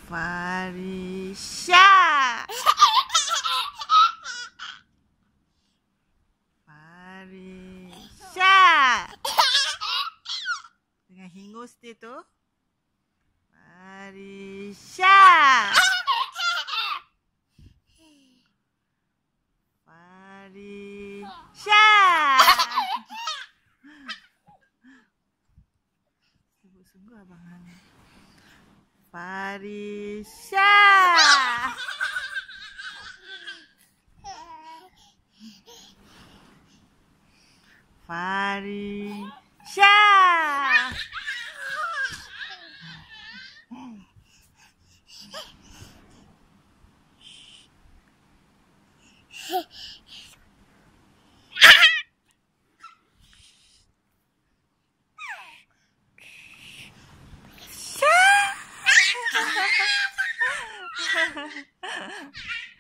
Farisha. Farisha. Dengan hingus dia tu. Farisha. Farisha. Sungguh-sungguh abang Han. Farisha. Farisha. Sha.